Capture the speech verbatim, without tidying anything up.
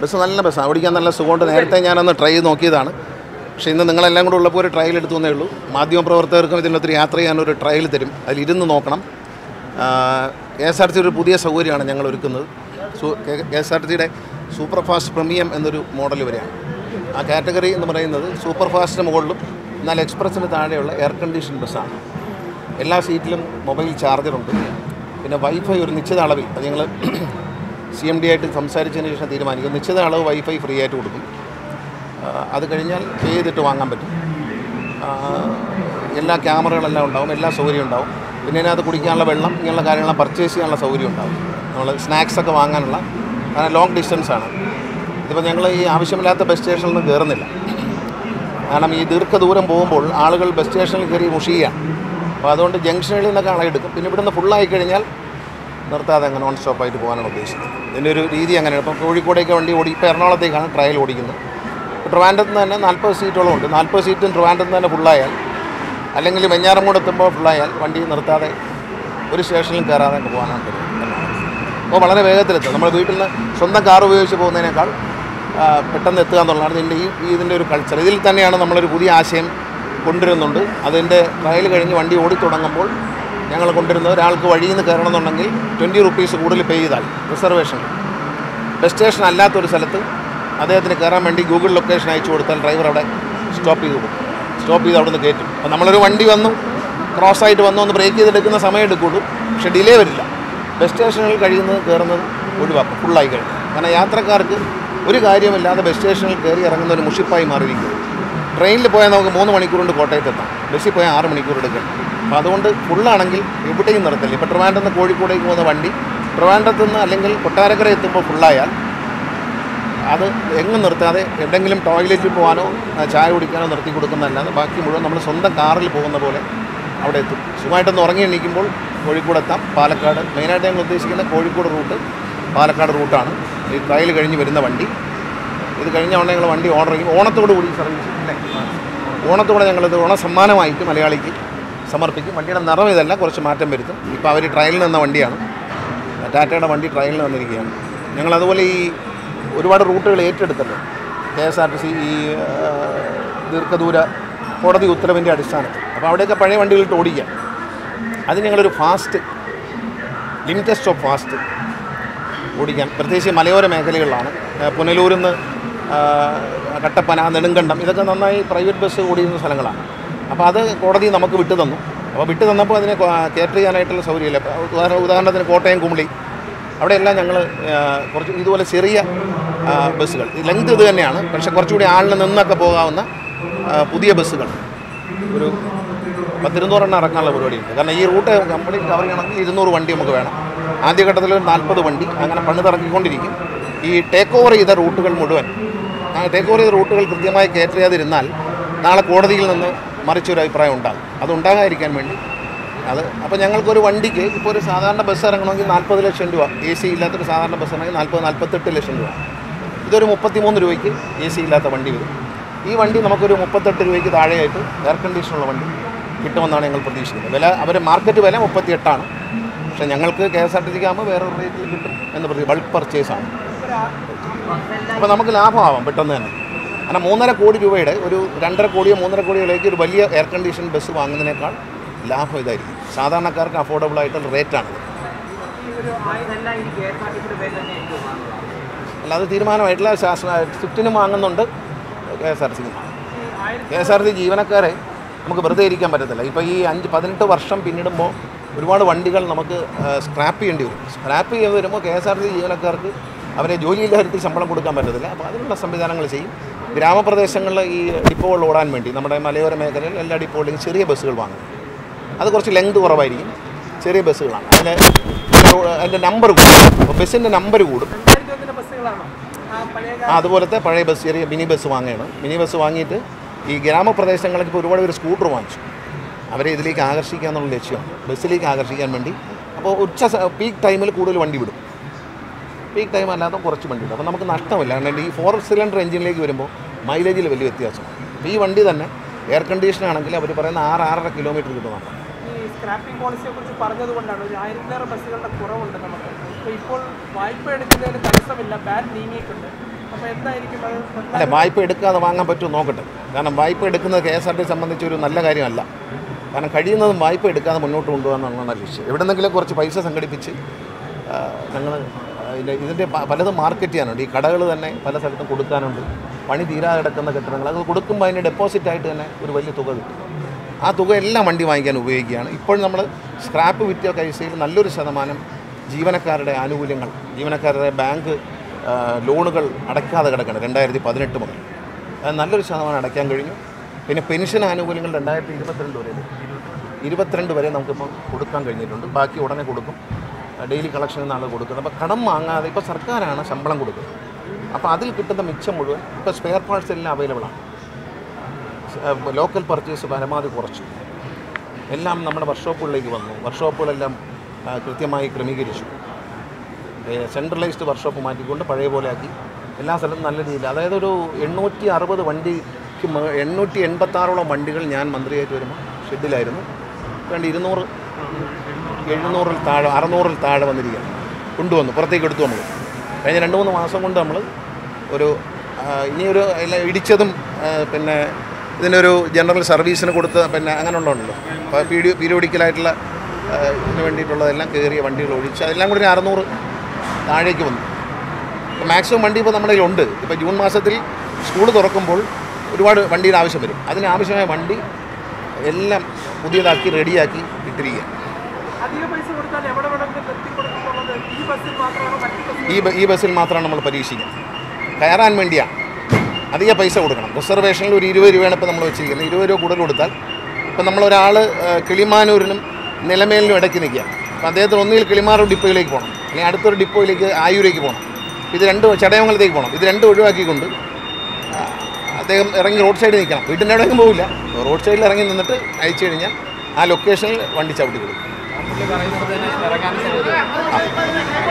Bus നല്ല ബസ്സാണ്, ഓടിക്കാൻ നല്ല സുഖമുണ്ട്. നേരത്തെ ഞാനൊന്ന് ട്രൈ ചെയ്ത് നോക്കിയതാണ്. പക്ഷേ ഇന്ന് നിങ്ങളെല്ലാം കൂടെ ഉള്ളപ്പോൾ ഒരു ട്രയൽ എടുത്തു എന്നേ ഉള്ളൂ. മാധ്യമപ്രവർത്തകർക്കും ഇതിനൊത്തിരി യാത്ര ചെയ്യാനൊരു ട്രയൽ തരും, അതിലിരുന്ന് നോക്കണം. K S R T C ഒരു പുതിയ സൗകര്യമാണ് ഞങ്ങൾ ഒരുക്കുന്നത്. കെ എസ് ആർ ടി സിയുടെ സൂപ്പർ ഫാസ്റ്റ് പ്രീമിയം എന്നൊരു മോഡൽ വരെയാണ്. ആ കാറ്റഗറി എന്ന് പറയുന്നത് സൂപ്പർ ഫാസ്റ്റിന് മുകളിലും എന്നാൽ എക്സ്പ്രസ്സിന് താഴെയുള്ള എയർ കണ്ടീഷൻ ബസ്സാണ്. എല്ലാ സീറ്റിലും മൊബൈൽ ചാർജറുണ്ട്. പിന്നെ വൈഫൈ ഒരു നിശ്ചിത അളവിൽ, അത് ഞങ്ങൾ സി എം ഡി ആയിട്ട് സംസാരിച്ചതിന് ശേഷം തീരുമാനിക്കും. നിശ്ചിത അളവ് വൈഫൈ ഫ്രീ ആയിട്ട് കൊടുക്കും. അത് കഴിഞ്ഞാൽ പേ ചെയ്തിട്ട് വാങ്ങാൻ പറ്റും. എല്ലാ ക്യാമറകളെല്ലാം ഉണ്ടാവും, എല്ലാ സൗകര്യം ഉണ്ടാവും. പിന്നെ അതിനകത്ത് കുടിക്കാനുള്ള വെള്ളം ഇങ്ങനെയുള്ള കാര്യങ്ങളെല്ലാം പർച്ചേസ് ചെയ്യാനുള്ള സൗകര്യം ഉണ്ടാവും. നമ്മൾ സ്നാക്സൊക്കെ വാങ്ങാനുള്ള, അങ്ങനെ ലോങ് ഡിസ്റ്റൻസാണ്. ഇതിപ്പോൾ ഞങ്ങൾ ഈ ആവശ്യമില്ലാത്ത ബസ് സ്റ്റേഷനിൽ നിന്ന് കയറുന്നില്ല. കാരണം ഈ ദീർഘദൂരം പോകുമ്പോൾ ആളുകൾ ബസ് സ്റ്റേഷനിൽ കയറി മുഷിയുകയാണ്. അപ്പോൾ അതുകൊണ്ട് ജംഗ്ഷനിൽ നിന്നൊക്കെ ആളെടുക്കും. പിന്നെ ഇവിടുന്ന് ഫുള്ളായി കഴിഞ്ഞാൽ നിർത്താതെ അങ്ങനെ നോൺ സ്റ്റോപ്പായിട്ട് പോകാനാണ് ഉദ്ദേശിക്കുന്നത്. ഇതിൻ്റെ ഒരു രീതി അങ്ങനെയാണ്. ഇപ്പം കോഴിക്കോടേക്ക് വണ്ടി ഓടി, ഇപ്പോൾ എറണാകുളത്തേക്കാണ് ട്രയൽ ഓടിക്കുന്നത്. ട്രിവാൻഡ്രത്ത് നിന്ന് തന്നെ നാൽപ്പത് സീറ്റോളം ഉണ്ട്. നാൽപ്പത് സീറ്റും ട്രിവാൻഡ്രത്ത് നിന്ന് തന്നെ ഫുള്ളായാൽ, അല്ലെങ്കിൽ വെഞ്ഞാറമൂട് എത്തുമ്പോൾ ഫുള്ളായാൽ വണ്ടി നിർത്താതെ ഒരു സ്റ്റേഷനിലും കയറാതെ പോകാനാണ് പറ്റും. അപ്പോൾ വളരെ വേഗത്തിലെത്തും. നമ്മൾ വീട്ടിൽ നിന്ന് സ്വന്തം കാർ ഉപയോഗിച്ച് പോകുന്നതിനേക്കാൾ പെട്ടെന്ന് എത്തുക എന്നുള്ളതാണ് ഇതിൻ്റെ ഈ ഇതിൻ്റെ ഒരു കൾച്ചർ. ഇതിൽ തന്നെയാണ് നമ്മളൊരു പുതിയ ആശയം കൊണ്ടുവരുന്നുണ്ട്. അതിൻ്റെ ട്രയൽ കഴിഞ്ഞ് വണ്ടി ഓടിത്തുടങ്ങുമ്പോൾ ഞങ്ങൾ കൊണ്ടുവരുന്നത്, ഒരാൾക്ക് വഴിയിൽ നിന്ന് കയറണമെന്നുണ്ടെങ്കിൽ ട്വൻറ്റി റുപ്പീസ് കൂടുതൽ പേ ചെയ്താൽ റിസർവേഷൻ, ബസ് സ്റ്റേഷൻ അല്ലാത്തൊരു സ്ഥലത്ത് അദ്ദേഹത്തിന് കയറാൻ വേണ്ടി ഗൂഗിൾ ലൊക്കേഷൻ അയച്ചു കൊടുത്താൽ ഡ്രൈവർ അവിടെ സ്റ്റോപ്പ് ചെയ്ത് കൊടുക്കും. സ്റ്റോപ്പ് ചെയ്ത് അവിടെ നിന്ന് കയറ്റും. അപ്പോൾ നമ്മളൊരു വണ്ടി വന്നു ക്രോസായിട്ട് വന്നു ഒന്ന് ബ്രേക്ക് ചെയ്തെടുക്കുന്ന സമയം എടുക്കുള്ളൂ, പക്ഷേ ഡിലേ വരില്ല. ബസ് സ്റ്റേഷനുകൾ കഴിയുന്നത് കയറുന്നത് ഒഴിവാക്കും ഫുള്ളായി കഴിഞ്ഞു. കാരണം യാത്രക്കാർക്ക് ഒരു കാര്യമില്ലാതെ ബസ് സ്റ്റേഷനിൽ കയറി ഇറങ്ങുന്ന ഒരു മുഷിപ്പായി മാറിയിരിക്കും. ട്രെയിനിൽ പോയാൽ നമുക്ക് മൂന്ന് മണിക്കൂർ കൊണ്ട് കോട്ടയത്തെത്താം, ബസ്സിൽ പോയാൽ ആറ് മണിക്കൂർ എടുക്കണം. അപ്പോൾ അതുകൊണ്ട് ഫുള്ളാണെങ്കിൽ എവിടെയും നിർത്തില്ല. ഇപ്പോൾ ട്രിവാൻഡ്രത്ത് നിന്ന് കോഴിക്കോടേക്ക് പോകുന്ന വണ്ടി ട്രിവാൻഡ്രത്ത് നിന്ന് അല്ലെങ്കിൽ കൊട്ടാരക്കര എത്തുമ്പോൾ ഫുള്ളായാൽ അത് എങ്ങും നിർത്താതെ എവിടെയെങ്കിലും ടോയ്ലറ്റിൽ പോകാനോ ചായ കുടിക്കാനോ നിർത്തി കൊടുക്കുന്നതല്ലാതെ ബാക്കി മുഴുവൻ നമ്മൾ സ്വന്തം കാറിൽ പോകുന്ന പോലെ അവിടെ എത്തും. സുഖമായിട്ടൊന്ന് ഉറങ്ങി എണീക്കുമ്പോൾ കോഴിക്കോട് എത്താം. പാലക്കാട് മെയിനായിട്ട് ഞങ്ങൾ ഉദ്ദേശിക്കുന്ന കോഴിക്കോട് റൂട്ട് പാലക്കാട് റൂട്ടാണ് ഈ ട്രയൽ കഴിഞ്ഞ് വരുന്ന വണ്ടി. ഇത് കഴിഞ്ഞ ഉടനെ ഞങ്ങൾ വണ്ടി ഓർഡർ ചെയ്യും. ഓണത്തോടു കൂടി സർവീസ് ഇല്ലേ, ഓണത്തോടെ ഞങ്ങളിത് ഓണസമ്മാനമായിട്ട് മലയാളിക്ക് സമർപ്പിക്കും. വണ്ടിയുടെ നിറം ഇതല്ല, കുറച്ച് മാറ്റം വരുത്തും. ഇപ്പോൾ അവർ ട്രയലിൽ നിന്ന വണ്ടിയാണ്, ടാറ്റയുടെ വണ്ടി ട്രയലിൽ വന്നിരിക്കുകയാണ്. ഞങ്ങളതുപോലെ ഈ ഒരുപാട് റൂട്ടുകൾ ഏറ്റെടുത്തിട്ടുണ്ട് K S R T C ഈ ദീർഘദൂര കോടതി ഉത്തരവിൻ്റെ അടിസ്ഥാനത്തിൽ. അപ്പോൾ അവിടെയൊക്കെ പഴയ വണ്ടികളിട്ട് ഓടിക്കാം. അത് ഞങ്ങളൊരു ഫാസ്റ്റ് ലിമിറ്റഡ് സ്റ്റോപ്പ് ഫാസ്റ്റ് ഓടിക്കാൻ, പ്രത്യേകിച്ച് മലയോര മേഖലകളിലാണ്. പുനലൂരിൽ നിന്ന് കട്ടപ്പന, നെടുങ്കണ്ടം ഇതൊക്കെ നന്നായി പ്രൈവറ്റ് ബസ് ഓടിക്കുന്ന സ്ഥലങ്ങളാണ്. അപ്പോൾ അത് കോടതി നമുക്ക് വിട്ടു തന്നു. അപ്പോൾ വിട്ടു തന്നപ്പോൾ അതിനെ കേറ്റർ ചെയ്യാനായിട്ടുള്ള സൗകര്യമില്ല. ഉദാഹരണത്തിന് കോട്ടയം, കുമളി അവിടെയെല്ലാം ഞങ്ങൾ കുറച്ച് ഇതുപോലെ ചെറിയ ബസ്സുകൾ, ലെങ്ത് ഇത് തന്നെയാണ്, പക്ഷേ കുറച്ചുകൂടി ആളിൽ നിന്നൊക്കെ പോകാവുന്ന പുതിയ ബസ്സുകൾ ഒരു പത്തിരുന്നൂറെണ്ണം ഇറക്കാനുള്ള പരിപാടിയുണ്ട്. കാരണം ഈ റൂട്ട് കംപ്ലീറ്റ് കവർ ചെയ്യണമെങ്കിൽ ഇരുന്നൂറ് വണ്ടി നമുക്ക് വേണം. ആദ്യഘട്ടത്തിൽ ഒരു നാൽപ്പത് വണ്ടി അങ്ങനെ പണിതിറക്കിക്കൊണ്ടിരിക്കും. ഈ ടേക്ക് ഓവർ ചെയ്ത റൂട്ടുകൾ മുഴുവൻ, ആ ടേക്ക് ഓവർ ചെയ്ത റൂട്ടുകൾ കൃത്യമായി കയറ്റർ ചെയ്യാതിരുന്നാൽ നാളെ കോടതിയിൽ നിന്ന് മറിച്ചൊരു അഭിപ്രായം ഉണ്ടാകും. അത് ഉണ്ടാകാതിരിക്കാൻ വേണ്ടി അത് അപ്പോൾ ഞങ്ങൾക്കൊരു വണ്ടിക്ക് ഇപ്പോൾ ഒരു സാധാരണ ബസ് ഇറങ്ങണമെങ്കിൽ നാൽപ്പത് ലക്ഷം രൂപ, എ സി ഇല്ലാത്തൊരു സാധാരണ ബസ് ഇറങ്ങി നാൽപ്പത് നാൽപ്പത്തെട്ട് ലക്ഷം രൂപ. ഇതൊരു മുപ്പത്തിമൂന്ന് രൂപയ്ക്ക് എ സി ഇല്ലാത്ത വണ്ടി വരും. ഈ വണ്ടി നമുക്കൊരു മുപ്പത്തെട്ട് രൂപയ്ക്ക് താഴെയായിട്ട് എയർ കണ്ടീഷനുള്ള വണ്ടി കിട്ടുമെന്നാണ് ഞങ്ങൾ പ്രതീക്ഷിക്കുന്നത്. വില അവർ മാർക്കറ്റ് വില മുപ്പത്തി എട്ടാണ്, പക്ഷേ ഞങ്ങൾക്ക് കെ എസ് ആർ ടി സിക്ക് ആകുമ്പോൾ വേറെ റേറ്റിൽ കിട്ടും എന്ന് പ്രതി ബൾക്ക് പർച്ചേസാണ്. അപ്പോൾ നമുക്ക് ലാഭമാവാം പെട്ടെന്ന് തന്നെ. കാരണം മൂന്നര കോടി രൂപയുടെ ഒരു രണ്ടര കോടിയോ മൂന്നര കോടിയിലേക്ക് ഒരു വലിയ എയർ കണ്ടീഷൻ ബസ് വാങ്ങുന്നതിനേക്കാൾ ലാഭം ഇതായിരിക്കും. സാധാരണക്കാർക്ക് അഫോർഡബിൾ ആയിട്ടുള്ള റേറ്റാണ്. അല്ല, അത് തീരുമാനമായിട്ടുള്ള സ്വിഫ്റ്റിനും വാങ്ങുന്നുണ്ട്, കെ എസ് ആർ ടി സിക്കും. K S R T C ജീവനക്കാരെ നമുക്ക് വെറുതെ ഇരിക്കാൻ പറ്റത്തില്ല. ഇപ്പോൾ ഈ അഞ്ച് പതിനെട്ട് വർഷം പിന്നിടുമ്പോൾ ഒരുപാട് വണ്ടികൾ നമുക്ക് സ്ക്രാപ്പ് ചെയ്യേണ്ടി വരും. സ്ക്രാപ്പ് ചെയ്ത് വരുമ്പോൾ K S R T C ജീവനക്കാർക്ക് അവരെ ജോലിയില്ലാത്ത ശമ്പളം കൊടുക്കാൻ പറ്റത്തില്ല. അപ്പോൾ അതിനുള്ള സംവിധാനങ്ങൾ ചെയ്യും. ഗ്രാമപ്രദേശങ്ങളിൽ ഈ ഡിപ്പോകൾ ഓടാൻ വേണ്ടി നമ്മുടെ മലയോര മേഖലയിൽ എല്ലാ ഡിപ്പോകളിലും ചെറിയ ബസ്സുകൾ വാങ്ങും. അത് കുറച്ച് ലെങ്ത് കുറവായിരിക്കും, ചെറിയ ബസ്സുകളാണ്. അതിന് അതിൻ്റെ നമ്പർ കൂടും, അപ്പോൾ ബസ്സിൻ്റെ നമ്പർ കൂടും. അതുപോലത്തെ പഴയ ബസ്, ചെറിയ മിനി ബസ് വാങ്ങുകയാണ്. മിനി ബസ് വാങ്ങിയിട്ട് ഈ ഗ്രാമപ്രദേശങ്ങളിലേക്ക് ഇപ്പോൾ ഒരുപാട് പേര് സ്കൂട്ടർ വാങ്ങിച്ചു. അവരെ ഇതിലേക്ക് ആകർഷിക്കുക എന്നുള്ള ലക്ഷ്യമാണ്, ബസ്സിലേക്ക് ആകർഷിക്കാൻ വേണ്ടി. അപ്പോൾ ഉച്ച പീക്ക് ടൈമിൽ കൂടുതൽ വണ്ടി വിടും, പീക്ക് ടൈം അല്ലാതെ കുറച്ച് വണ്ടി വിടും. അപ്പോൾ നമുക്ക് നഷ്ടമില്ല. കാരണം ഈ ഫോർ സിലിണ്ടർ എഞ്ചിനിലേക്ക് വരുമ്പോൾ മൈലേജിൽ വലിയ വ്യത്യാസമാണ്. അപ്പോൾ ഈ വണ്ടി തന്നെ എയർ കണ്ടീഷൻ ആണെങ്കിൽ അവർ പറയുന്ന ആറ് ആറര കിലോമീറ്റർ കിട്ടുന്നതാണ്. ഈ സ്ക്രാപ്പിംഗ് പോളിസിയെ കുറിച്ച് പറഞ്ഞതുകൊണ്ടാണ് ഒരു ആയിരത്തിലേറെ ബസ്സുകളുടെ കുറവുണ്ട് നമുക്ക്. ഇപ്പോൾ വായ്പ എടുക്കുന്നതിന് തടസ്സമില്ല, ബാൻ നീങ്ങിയിട്ടുണ്ട്. അപ്പോൾ എന്തായിരിക്കും അത്? അല്ല, വായ്പ എടുക്കാതെ വാങ്ങാൻ പറ്റുമോ നോക്കട്ടെ. കാരണം വായ്പ എടുക്കുന്നത് കെ എസ് ആർ ടി സംബന്ധിച്ച് ഒരു നല്ല കാര്യമല്ല. കാരണം കഴിയുന്നതും വായ്പ എടുക്കാതെ മുന്നോട്ട് കൊണ്ടുപോകാമെന്നാണ് ലക്ഷ്യം. എവിടെന്നെങ്കിലും കുറച്ച് പൈസ സംഘടിപ്പിച്ച് ഞങ്ങൾ ഇതിൻ്റെ പലതും മാർക്കറ്റ് ചെയ്യാനുണ്ട്. ഈ കടകൾ തന്നെ പല സ്ഥലത്തും കൊടുക്കാനുണ്ട്. പണി തീരാതെ കിടക്കുന്ന കെട്ടിടങ്ങൾ അത് കൊടുക്കുമ്പോൾ അതിന് ഡെപ്പോസിറ്റായിട്ട് തന്നെ ഒരു വലിയ തുക കിട്ടും. ആ തുക എല്ലാം വണ്ടി വാങ്ങിക്കാൻ ഉപയോഗിക്കുകയാണ്. ഇപ്പോൾ നമ്മൾ സ്ക്രാപ്പ് വിറ്റ പൈസയിൽ നല്ലൊരു ശതമാനം ജീവനക്കാരുടെ ആനുകൂല്യങ്ങൾ, ജീവനക്കാരുടെ ബാങ്ക് ലോണുകൾ അടയ്ക്കാതെ കിടക്കണം. രണ്ടായിരത്തി പതിനെട്ട് മുതൽ അത് നല്ലൊരു ശതമാനം അടയ്ക്കാൻ കഴിഞ്ഞു. പിന്നെ പെൻഷൻ ആനുകൂല്യങ്ങൾ രണ്ടായിരത്തി ഇരുപത്തിരണ്ട് വരെ ഇരുപത്തിരണ്ട് വരെ നമുക്കിപ്പോൾ കൊടുക്കാൻ കഴിഞ്ഞിട്ടുണ്ട്. ബാക്കി ഉടനെ കൊടുക്കും. ഡെയിലി കളക്ഷനിൽ നിന്നാണ് കൊടുക്കുന്നത്. അപ്പോൾ കടം വാങ്ങാതെ ഇപ്പോൾ സർക്കാരാണ് ശമ്പളം കൊടുക്കുന്നത്. അപ്പോൾ അതിൽ കിട്ടുന്ന മിച്ചം മുഴുവൻ ഇപ്പോൾ സ്പെയർ പാർട്സ് എല്ലാം അവൈലബിളാണ്. ലോക്കൽ പർച്ചേസ് പരമാവധി കുറച്ചു. എല്ലാം നമ്മുടെ വർക്ക്ഷോപ്പുകളിലേക്ക് വന്നു. വർക്ക്ഷോപ്പുകളെല്ലാം കൃത്യമായി ക്രമീകരിച്ചു. സെൻട്രലൈസ്ഡ് വർക്ക്ഷോപ്പ് മാറ്റിക്കൊണ്ട് പഴയ പോലെ ആക്കി എല്ലാ സ്ഥലത്തും നല്ല രീതിയിൽ. അതായത് ഒരു എണ്ണൂറ്റി അറുപത് വണ്ടിക്ക് എണ്ണൂറ്റി എൺപത്താറോളം വണ്ടികൾ ഞാൻ മന്ത്രിയായിട്ട് വരുമ്പോൾ ഷെഡിലായിരുന്നു. വേണ്ട ഇരുന്നൂറ് എഴുന്നൂറിൽ താഴെ അറുന്നൂറിൽ താഴെ വന്നിരിക്കുകയാണ്. കൊണ്ടുവന്നു പുറത്തേക്ക് എടുത്തു. നമ്മൾ കഴിഞ്ഞ രണ്ട് മൂന്ന് മാസം കൊണ്ട് നമ്മൾ ഒരു ഇനിയൊരു ഇടിച്ചതും പിന്നെ ഇതിനൊരു ജനറൽ സർവീസിന് കൊടുത്ത് പിന്നെ അങ്ങനെയുള്ളതുണ്ടല്ലോ. അപ്പോൾ പീഡി പീരിയോഡിക്കലായിട്ടുള്ള ഇതിന് വേണ്ടിയിട്ടുള്ളതെല്ലാം കയറിയ വണ്ടികൾ ഒഴിച്ച് അതെല്ലാം കൂടി ഒരു അറുന്നൂറ് താഴേക്ക് വന്നു. ഇപ്പോൾ മാക്സിമം വണ്ടി ഇപ്പോൾ നമ്മുടെ കയ്യിലുണ്ട്. ഇപ്പോൾ ജൂൺ മാസത്തിൽ സ്കൂൾ തുറക്കുമ്പോൾ ഒരുപാട് വണ്ടിയുടെ ആവശ്യം വരും. അതിനാവശ്യമായ വണ്ടി എല്ലാം പുതിയതാക്കി റെഡിയാക്കി ഇട്ടിരിക്കുക. ഈ ഈ ബസ്സിൽ മാത്രമാണ് നമ്മൾ പരീക്ഷിക്കുന്നത്. കയറാൻ വേണ്ടിയാണ് അധിക പൈസ കൊടുക്കണം. റിസർവേഷനിൽ ഒരു ഇരുപത് രൂപയാണ് ഇപ്പോൾ നമ്മൾ വെച്ചിരിക്കുന്നത്. ഇരുപത് രൂപ കൂടുതൽ കൊടുത്താൽ ഇപ്പം നമ്മളൊരാൾ കിളിമാനൂരിനും നിലമേലിനും ഇടയ്ക്ക് നിൽക്കുക. അപ്പോൾ അദ്ദേഹത്തിന് ഒന്നുകിൽ കിളിമാനൂർ ഡിപ്പോയിലേക്ക് പോകണം, അല്ലെങ്കിൽ അടുത്തൊരു ഡിപ്പോയിലേക്ക് ആയൂരേക്ക് പോകണം. ഇത് രണ്ട് ചടയമംഗലത്തേക്ക് പോകണം. ഇത് രണ്ടും ഒഴിവാക്കിക്കൊണ്ട് അദ്ദേഹം ഇറങ്ങി റോഡ് സൈഡിൽ നിൽക്കണം. വീട്ടിൻ്റെ എവിടെയെങ്കിലും പോവില്ല. റോഡ് സൈഡിൽ ഇറങ്ങി നിന്നിട്ട് അയച്ചു കഴിഞ്ഞാൽ ആ ലൊക്കേഷനിൽ വണ്ടി ചവിട്ടി കൊടുക്കും.